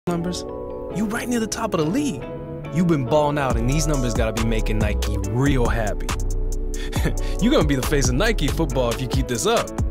numbers, you right near the top of the league. You've been balling out, and these numbers gotta be making Nike real happy. You're gonna be the face of Nike football if you keep this up.